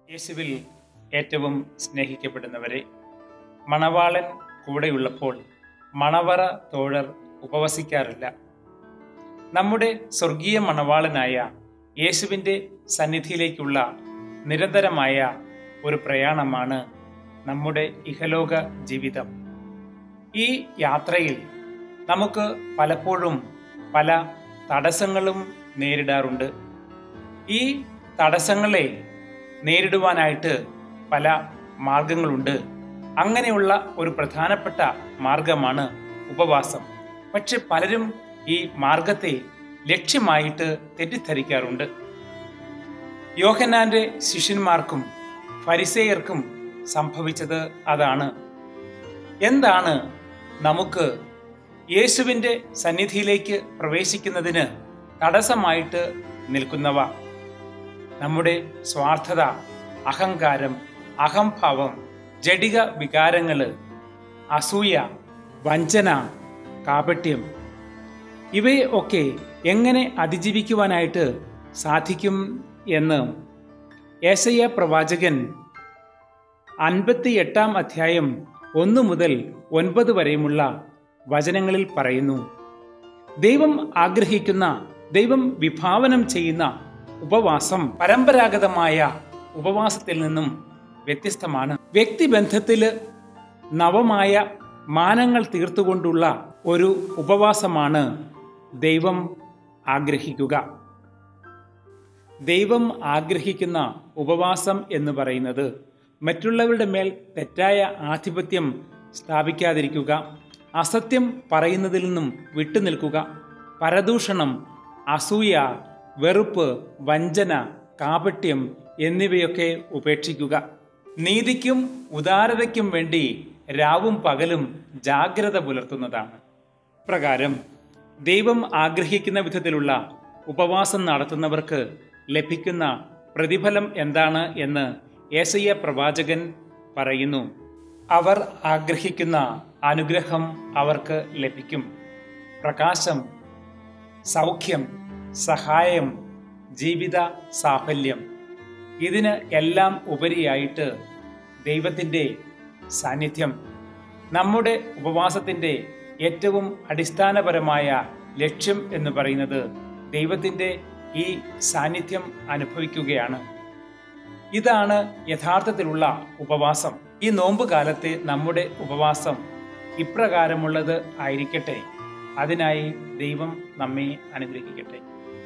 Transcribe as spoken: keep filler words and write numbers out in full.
യേശുവിൽ ഏറ്റവും സ്നേഹിക്കപ്പെടുന്നവരെ, മണവാളൻ കൂടെയുള്ളപ്പോൾ മണവറ തോഴർ ഉപവസിക്കാറില്ല. നമ്മുടെ സ്വർഗീയ മണവാളനായ യേശുവിൻ്റെ സന്നിധിയിലേക്കുള്ള നിരന്തരമായ ഒരു പ്രയാണമാണ് നമ്മുടെ ഇഹലോക ജീവിതം. ഈ യാത്രയിൽ നമുക്ക് പലപ്പോഴും പല തടസ്സങ്ങളും നേരിടാറുണ്ട്. ഈ തടസ്സങ്ങളെ നേരിടുവാനായിട്ട് പല മാർഗങ്ങളുണ്ട്. അങ്ങനെയുള്ള ഒരു പ്രധാനപ്പെട്ട മാർഗമാണ് ഉപവാസം. പക്ഷെ പലരും ഈ മാർഗത്തെ ലക്ഷ്യമായിട്ട് തെറ്റിദ്ധരിക്കാറുണ്ട്. യോഹന്നാന്റെ ശിഷ്യന്മാർക്കും ഫരിസേയർക്കും സംഭവിച്ചത് അതാണ്. എന്താണ് നമുക്ക് യേശുവിൻ്റെ സന്നിധിയിലേക്ക് പ്രവേശിക്കുന്നതിന് തടസ്സമായിട്ട് നിൽക്കുന്നവ? നമ്മുടെ സ്വാർത്ഥത, അഹങ്കാരം, അഹംഭാവം, ജഡിക വികാരങ്ങള്, അസൂയ, വഞ്ചന, കാപട്യം, ഇവയെ ഒക്കെ എങ്ങനെ അതിജീവിക്കുവാനായിട്ട് സാധിക്കും എന്ന് യേശയ്യാ പ്രവാചകൻ അൻപത്തി എട്ടാം അധ്യായം ഒന്ന് മുതൽ ഒൻപത് വരെയുമുള്ള വചനങ്ങളിൽ പറയുന്നു. ദൈവം ആഗ്രഹിക്കുന്ന, ദൈവം വിഭാവനം ചെയ്യുന്ന ഉപവാസം പരമ്പരാഗതമായ ഉപവാസത്തിൽ നിന്നും വ്യത്യസ്തമാണ്. വ്യക്തിബന്ധത്തില് നവമായ മാനങ്ങൾ തീർത്തുകൊണ്ടുള്ള ഒരു ഉപവാസമാണ് ദൈവം ആഗ്രഹിക്കുക. ദൈവം ആഗ്രഹിക്കുന്ന ഉപവാസം എന്ന് പറയുന്നത് മറ്റുള്ളവരുടെ മേൽ തെറ്റായ ആധിപത്യം സ്ഥാപിക്കാതിരിക്കുക, അസത്യം പറയുന്നതിൽ നിന്നും വിട്ടുനിൽക്കുക, പരദൂഷണം, അസൂയ, വെറുപ്പ്, വഞ്ചന, കാപട്യം എന്നിവയൊക്കെ ഉപേക്ഷിക്കുക. നീതിക്കും ഉദാരതയ്ക്കും വേണ്ടി രാവും പകലും ജാഗ്രത പുലർത്തുന്നതാണ്. പ്രകാരം ദൈവം ആഗ്രഹിക്കുന്ന വിധത്തിലുള്ള ഉപവാസം നടത്തുന്നവർക്ക് ലഭിക്കുന്ന പ്രതിഫലം എന്താണ് എന്ന് യേശയ്യാ പ്രവാചകൻ പറയുന്നു. അവർ ആഗ്രഹിക്കുന്ന അനുഗ്രഹം അവർക്ക് ലഭിക്കും. പ്രകാശം, സൗഖ്യം, സഹായം, ജീവിത സാഫല്യം, ഇതിന് എല്ലാം ഉപരിയായിട്ട് ദൈവത്തിൻ്റെ സാന്നിധ്യം. നമ്മുടെ ഉപവാസത്തിൻ്റെ ഏറ്റവും അടിസ്ഥാനപരമായ ലക്ഷ്യം എന്ന് പറയുന്നത് ദൈവത്തിൻ്റെ ഈ സാന്നിധ്യം അനുഭവിക്കുകയാണ്. ഇതാണ് യഥാർത്ഥത്തിലുള്ള ഉപവാസം. ഈ നോമ്പ് കാലത്തെ നമ്മുടെ ഉപവാസം ഇപ്രകാരമുള്ളത് ആയിരിക്കട്ടെ. അതിനായി ദൈവം നമ്മെ അനുഗ്രഹിക്കട്ടെ.